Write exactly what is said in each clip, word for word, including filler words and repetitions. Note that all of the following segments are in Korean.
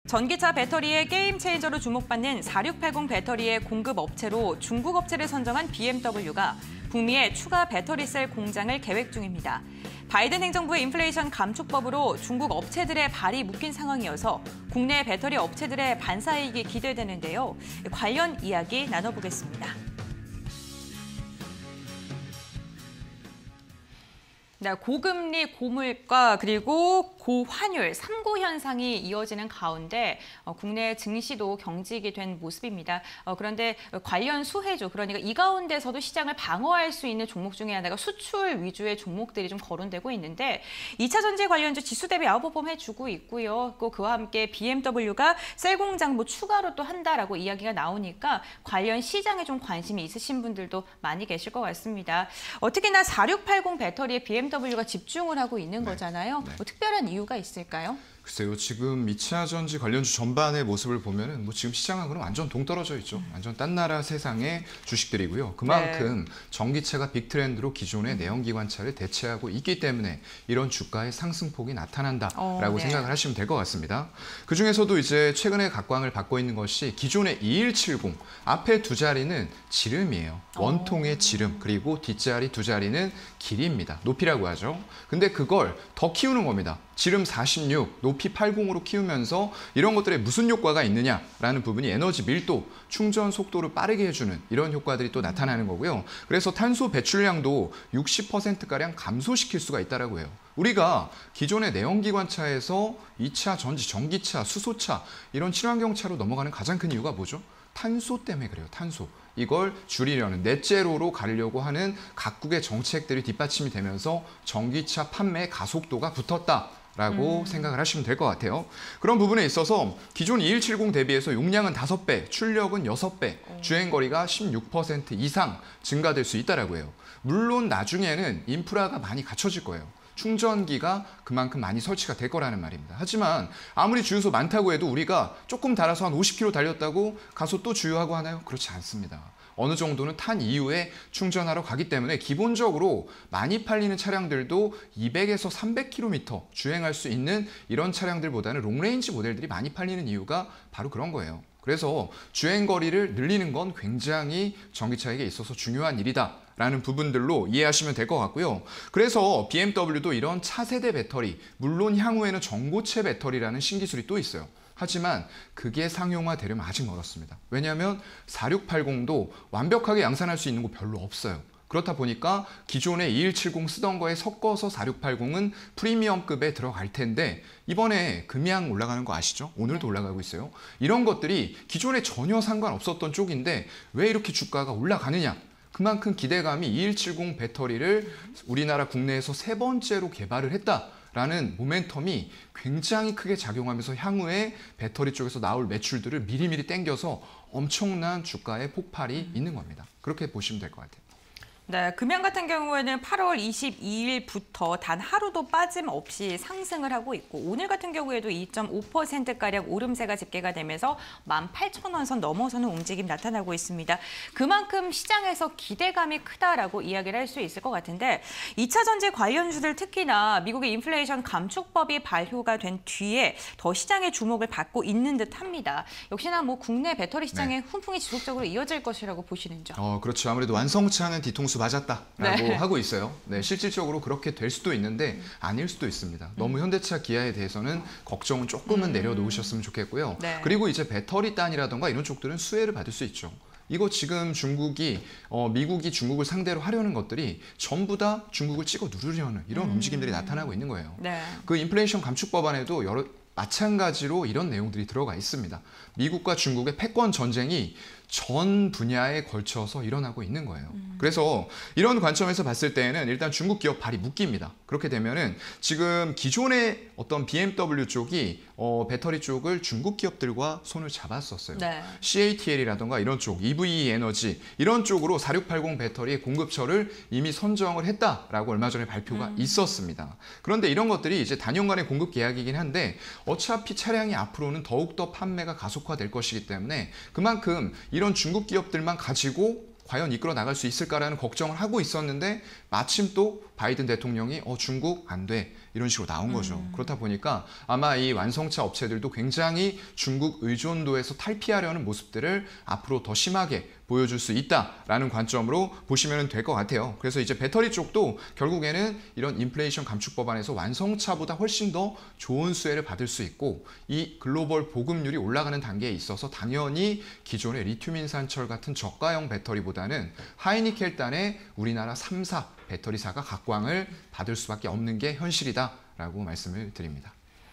전기차 배터리의 게임 체인저로 주목받는 사육팔공 배터리의 공급 업체로 중국 업체를 선정한 비엠더블유가 북미에 추가 배터리셀 공장을 계획 중입니다. 바이든 행정부의 인플레이션 감축법으로 중국 업체들의 발이 묶인 상황이어서 국내 배터리 업체들의 반사이익이 기대되는데요. 관련 이야기 나눠보겠습니다. 네, 고금리, 고물가, 그리고 고환율, 삼고 현상이 이어지는 가운데 어, 국내 증시도 경직이 된 모습입니다. 어, 그런데 관련 수혜주, 그러니까 이 가운데서도 시장을 방어할 수 있는 종목 중에 하나가 수출 위주의 종목들이 좀 거론되고 있는데 이 차 전지 관련주 지수 대비 아웃퍼폼 해주고 있고요. 또 그와 함께 비엠더블유가 셀 공장 뭐 추가로 또 한다라고 이야기가 나오니까 관련 시장에 좀 관심이 있으신 분들도 많이 계실 것 같습니다. 어, 특히나 사육팔공 배터리에 비엠더블유 비엠더블유가 집중을 하고 있는 네. 거잖아요. 네. 뭐 특별한 이유가 있을까요? 글쎄요, 지금 이 차 전지 관련주 전반의 모습을 보면은 뭐 지금 시장하고는 완전 동떨어져 있죠. 음. 완전 딴 나라 세상의 주식들이고요. 그만큼 네. 전기차가 빅트렌드로 기존의 내연기관차를 대체하고 있기 때문에 이런 주가의 상승폭이 나타난다라고 어, 네. 생각을 하시면 될 것 같습니다. 그 중에서도 이제 최근에 각광을 받고 있는 것이 기존의 이일칠공 앞에 두 자리는 지름이에요. 원통의 지름, 그리고 뒷자리 두 자리는 길이입니다. 높이라고 하죠. 근데 그걸 더 키우는 겁니다. 지름 사십육, 높이 팔십으로 키우면서 이런 것들에 무슨 효과가 있느냐라는 부분이 에너지 밀도, 충전 속도를 빠르게 해주는 이런 효과들이 또 나타나는 거고요. 그래서 탄소 배출량도 육십 퍼센트가량 감소시킬 수가 있다고 해요. 우리가 기존의 내연기관차에서 이 차 전지, 전기차, 수소차 이런 친환경차로 넘어가는 가장 큰 이유가 뭐죠? 탄소 때문에 그래요. 탄소. 이걸 줄이려는, 넷제로로 가려고 하는 각국의 정책들이 뒷받침이 되면서 전기차 판매 가속도가 붙었다. 라고 음. 생각을 하시면 될 것 같아요. 그런 부분에 있어서 기존 이일칠공 대비해서 용량은 다섯 배, 출력은 여섯 배, 오. 주행거리가 십육 퍼센트 이상 증가될 수 있다고 해요. 물론 나중에는 인프라가 많이 갖춰질 거예요. 충전기가 그만큼 많이 설치가 될 거라는 말입니다. 하지만 아무리 주유소 많다고 해도 우리가 조금 달아서 한 오십 킬로미터 달렸다고 가서 또 주유하고 하나요? 그렇지 않습니다. 어느 정도는 탄 이후에 충전하러 가기 때문에 기본적으로 많이 팔리는 차량들도 이백에서 삼백 킬로미터 주행할 수 있는 이런 차량들보다는 롱레인지 모델들이 많이 팔리는 이유가 바로 그런 거예요. 그래서 주행거리를 늘리는 건 굉장히 전기차에게 있어서 중요한 일이다. 라는 부분들로 이해하시면 될 것 같고요. 그래서 비엠더블유도 이런 차세대 배터리, 물론 향후에는 전고체 배터리라는 신기술이 또 있어요. 하지만 그게 상용화되려면 아직 멀었습니다. 왜냐하면 사육팔공도 완벽하게 양산할 수 있는 곳 별로 없어요. 그렇다 보니까 기존의 이일칠공 쓰던 거에 섞어서 사육팔공은 프리미엄급에 들어갈 텐데 이번에 금양 올라가는 거 아시죠? 오늘도 올라가고 있어요. 이런 것들이 기존에 전혀 상관없었던 쪽인데 왜 이렇게 주가가 올라가느냐? 그만큼 기대감이 이일칠공 배터리를 우리나라 국내에서 세 번째로 개발을 했다라는 모멘텀이 굉장히 크게 작용하면서 향후에 배터리 쪽에서 나올 매출들을 미리미리 땡겨서 엄청난 주가의 폭발이 있는 겁니다. 그렇게 보시면 될 것 같아요. 네, 금양 같은 경우에는 팔월 이십이일부터 단 하루도 빠짐없이 상승을 하고 있고 오늘 같은 경우에도 이 점 오 퍼센트가량 오름세가 집계가 되면서 만 팔천 원 선 넘어서는 움직임 나타나고 있습니다. 그만큼 시장에서 기대감이 크다라고 이야기를 할 수 있을 것 같은데 이 차 전지 관련주들 특히나 미국의 인플레이션 감축법이 발효가 된 뒤에 더 시장의 주목을 받고 있는 듯합니다. 역시나 뭐 국내 배터리 시장의 네. 훈풍이 지속적으로 이어질 것이라고 보시는죠? 어, 그렇죠. 아무래도 완성치 않은 뒤통수 맞았다라고 네. 하고 있어요. 네, 실질적으로 그렇게 될 수도 있는데 아닐 수도 있습니다. 너무 현대차, 기아에 대해서는 걱정은 조금은 음. 내려놓으셨으면 좋겠고요. 네. 그리고 이제 배터리 단이라던가 이런 쪽들은 수혜를 받을 수 있죠. 이거 지금 중국이, 어, 미국이 중국을 상대로 하려는 것들이 전부 다 중국을 찍어 누르려는 이런 음. 움직임들이 나타나고 있는 거예요. 네. 그 인플레이션 감축 법안에도 여러 마찬가지로 이런 내용들이 들어가 있습니다. 미국과 중국의 패권 전쟁이 전 분야에 걸쳐서 일어나고 있는 거예요. 음. 그래서 이런 관점에서 봤을 때에는 일단 중국 기업 발이 묶입니다. 그렇게 되면은 지금 기존의 어떤 비엠더블유 쪽이 어, 배터리 쪽을 중국 기업들과 손을 잡았었어요. 네. 씨에이티엘이라던가 이런 쪽, 이브이 에너지 이런 쪽으로 사육팔공 배터리 공급처를 이미 선정을 했다라고 얼마 전에 발표가 음. 있었습니다. 그런데 이런 것들이 이제 단연간의 공급 계약이긴 한데 어차피 차량이 앞으로는 더욱더 판매가 가속화될 것이기 때문에 그만큼 이런 중국 기업들만 가지고 과연 이끌어 나갈 수 있을까라는 걱정을 하고 있었는데 마침 또 바이든 대통령이 어, 중국 안 돼. 이런 식으로 나온 거죠. 음. 그렇다 보니까 아마 이 완성차 업체들도 굉장히 중국 의존도에서 탈피하려는 모습들을 앞으로 더 심하게 보여줄 수 있다라는 관점으로 보시면 될 것 같아요. 그래서 이제 배터리 쪽도 결국에는 이런 인플레이션 감축 법안에서 완성차보다 훨씬 더 좋은 수혜를 받을 수 있고 이 글로벌 보급률이 올라가는 단계에 있어서 당연히 기존의 리튬 인산철 같은 저가형 배터리보다는 하이니켈단의 우리나라 삼 사 배터리사가 각광을 받을 수밖에 없는 게 현실이다라고 말씀을 드립니다.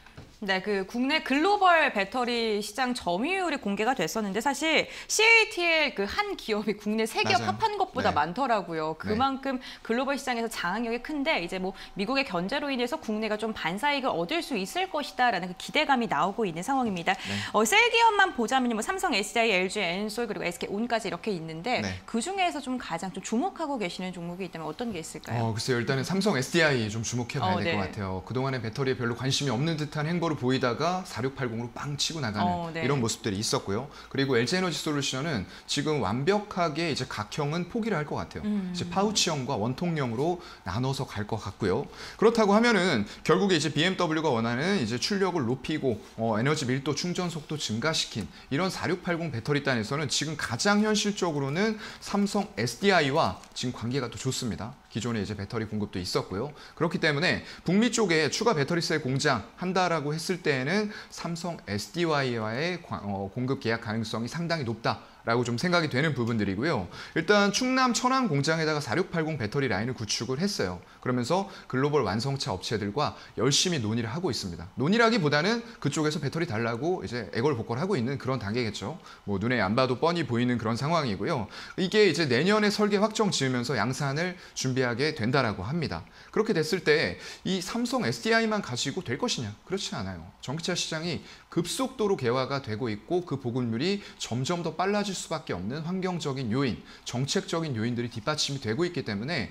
네, 그 국내 글로벌 배터리 시장 점유율이 공개가 됐었는데 사실 씨에이티엘 그 한 기업이 국내 세 기업 맞아요. 합한 것보다 네. 많더라고요. 그만큼 글로벌 시장에서 장악력이 큰데 이제 뭐 미국의 견제로 인해서 국내가 좀 반사이익을 얻을 수 있을 것이다라는 그 기대감이 나오고 있는 상황입니다. 네. 어, 셀 기업만 보자면 뭐 삼성, 에스디아이, 엘지, 엔솔 그리고 에스케이온까지 이렇게 있는데 네. 그 중에서 좀 가장 좀 주목하고 계시는 종목이 있다면 어떤 게 있을까요? 어, 글쎄요. 일단은 삼성 에스디아이 좀 주목해 봐야 어, 될 것 네. 같아요. 그동안에 배터리에 별로 관심이 없는 듯한 행보를 보이다가 사육팔공으로 빵 치고 나가는 어, 네. 이런 모습들이 있었고요. 그리고 엘지에너지솔루션은 지금 완벽하게 이제 각형은 포기를 할 것 같아요. 음. 이제 파우치형과 원통형으로 나눠서 갈 것 같고요. 그렇다고 하면은 결국에 이제 비엠더블유가 원하는 이제 출력을 높이고 어, 에너지 밀도 충전 속도 증가시킨 이런 사육팔공 배터리단에서는 지금 가장 현실적으로는 삼성 에스디아이와 지금 관계가 또 좋습니다. 기존에 이제 배터리 공급도 있었고요. 그렇기 때문에 북미 쪽에 추가 배터리셀 공장 한다라고 했을 때에는 삼성 에스디아이와의 어, 공급 계약 가능성이 상당히 높다라고 좀 생각이 되는 부분들이고요. 일단 충남 천안 공장에다가 사육팔공 배터리 라인을 구축을 했어요. 그러면서 글로벌 완성차 업체들과 열심히 논의를 하고 있습니다. 논의라기보다는 그쪽에서 배터리 달라고 이제 애걸복걸하고 있는 그런 단계겠죠. 뭐 눈에 안 봐도 뻔히 보이는 그런 상황이고요. 이게 이제 내년에 설계 확정 지으면서 양산을 준비하게 된다라고 합니다. 그렇게 됐을 때 이 삼성 에스디아이만 가지고 될 것이냐? 그렇지 않아요. 전기차 시장이 급속도로 개화가 되고 있고 그 보급률이 점점 더 빨라질 수밖에 없는 환경적인 요인, 정책적인 요인들이 뒷받침이 되고 있기 때문에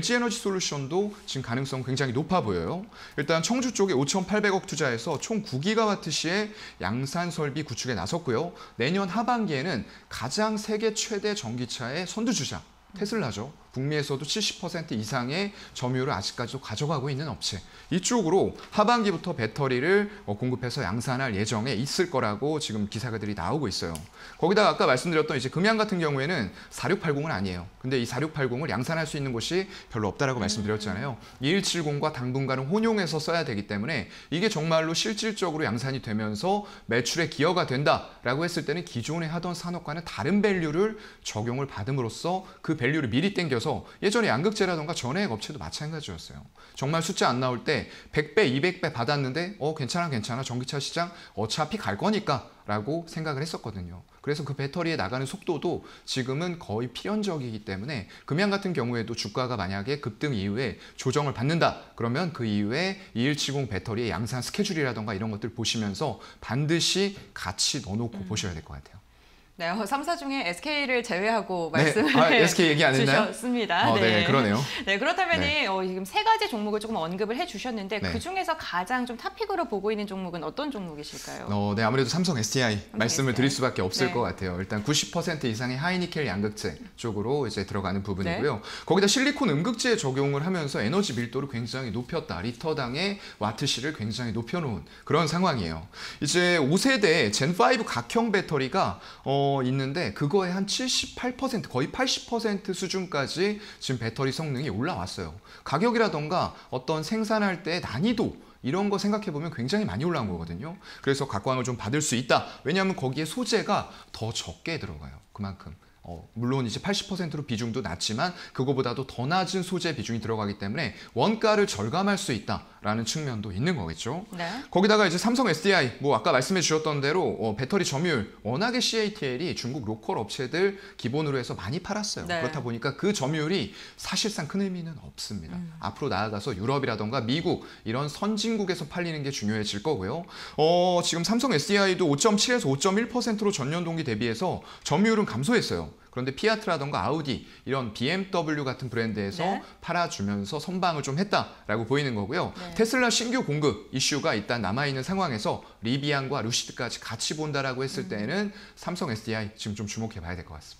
엘지에너지솔루션도 지금 가능성 굉장히 높아 보여요. 일단 청주 쪽에 오천팔백억 투자해서 총 구 기가와트시의 양산 설비 구축에 나섰고요. 내년 하반기에는 가장 세계 최대 전기차의 선두주자 테슬라죠. 북미에서도 칠십 퍼센트 이상의 점유율을 아직까지도 가져가고 있는 업체. 이쪽으로 하반기부터 배터리를 공급해서 양산할 예정에 있을 거라고 지금 기사들이 나오고 있어요. 거기다가 아까 말씀드렸던 이제 금양 같은 경우에는 사육팔공은 아니에요. 근데 이 사육팔공을 양산할 수 있는 곳이 별로 없다라고 말씀드렸잖아요. 이일칠공과 당분간은 혼용해서 써야 되기 때문에 이게 정말로 실질적으로 양산이 되면서 매출의 기여가 된다라고 했을 때는 기존에 하던 산업과는 다른 밸류를 적용을 받음으로써 그 밸류를 미리 땡겨서 예전에 양극재라던가 전해액 업체도 마찬가지였어요. 정말 숫자 안 나올 때 백 배, 이백 배 받았는데 어 괜찮아 괜찮아 전기차 시장 어차피 갈 거니까 라고 생각을 했었거든요. 그래서 그 배터리에 나가는 속도도 지금은 거의 필연적이기 때문에 금양 같은 경우에도 주가가 만약에 급등 이후에 조정을 받는다. 그러면 그 이후에 이일칠공 배터리의 양산 스케줄이라던가 이런 것들 보시면서 반드시 같이 넣어놓고 음. 보셔야 될 것 같아요. 네, 삼 사 중에 에스케이를 제외하고 네. 말씀을 아, 에스케이 얘기 안 했나요? 주셨습니다. 어, 네. 네, 그러네요. 네, 그렇다면 네. 어, 지금 세 가지 종목을 조금 언급을 해주셨는데 네. 그 중에서 가장 좀 탑픽으로 보고 있는 종목은 어떤 종목이실까요? 어, 네, 아무래도 삼성 에스디아이 삼성 말씀을 에스디아이. 드릴 수밖에 없을 네. 것 같아요. 일단 구십 퍼센트 이상의 하이니켈 양극재 쪽으로 이제 들어가는 부분이고요. 네. 거기다 실리콘 음극재 적용을 하면서 에너지 밀도를 굉장히 높였다. 리터당의 와트시를 굉장히 높여놓은 그런 상황이에요. 이제 오 세대 젠 파이브 각형 배터리가 어, 있는데 그거의 한 칠십팔 퍼센트 거의 팔십 퍼센트 수준까지 지금 배터리 성능이 올라왔어요. 가격이라던가 어떤 생산할 때 난이도 이런 거 생각해보면 굉장히 많이 올라온 거거든요. 그래서 각광을 좀 받을 수 있다. 왜냐하면 거기에 소재가 더 적게 들어가요. 그만큼. 어, 물론 이제 팔십 퍼센트로 비중도 낮지만 그거보다도 더 낮은 소재 비중이 들어가기 때문에 원가를 절감할 수 있다라는 측면도 있는 거겠죠. 네. 거기다가 이제 삼성 에스디아이 뭐 아까 말씀해 주셨던 대로 어, 배터리 점유율 워낙에 씨에이티엘이 중국 로컬 업체들 기본으로 해서 많이 팔았어요. 네. 그렇다 보니까 그 점유율이 사실상 큰 의미는 없습니다. 음. 앞으로 나아가서 유럽이라던가 미국 이런 선진국에서 팔리는 게 중요해질 거고요. 어, 지금 삼성 에스디아이도 오 점 칠에서 오 점 일 퍼센트로 전년 동기 대비해서 점유율은 감소했어요. 그런데 피아트라던가 아우디 이런 비엠더블유 같은 브랜드에서 네. 팔아주면서 선방을 좀 했다라고 보이는 거고요. 네. 테슬라 신규 공급 이슈가 일단 남아있는 상황에서 리비안과 루시드까지 같이 본다라고 했을 때는 삼성 에스디아이 지금 좀 주목해 봐야 될 것 같습니다.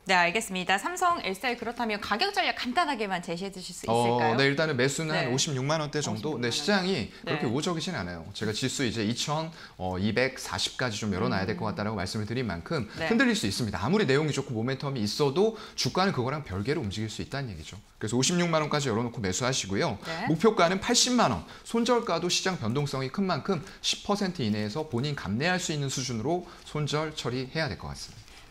네, 알겠습니다. 삼성 엘셀 그렇다면 가격 전략 간단하게만 제시해 주실 수 있을까요? 어, 네, 일단은 매수는 네. 한 오십육만 원대 정도. 네, 시장이 그렇게 네. 우호적이진 않아요. 제가 지수 이제 이천이백사십까지 좀 열어놔야 될 것 같다라고 말씀을 드린 만큼 네. 흔들릴 수 있습니다. 아무리 내용이 좋고 모멘텀이 있어도 주가는 그거랑 별개로 움직일 수 있다는 얘기죠. 그래서 오십육만 원까지 열어놓고 매수하시고요. 네. 목표가는 팔십만 원. 손절가도 시장 변동성이 큰 만큼 십 퍼센트 이내에서 본인 감내할 수 있는 수준으로 손절 처리해야 될 것 같습니다.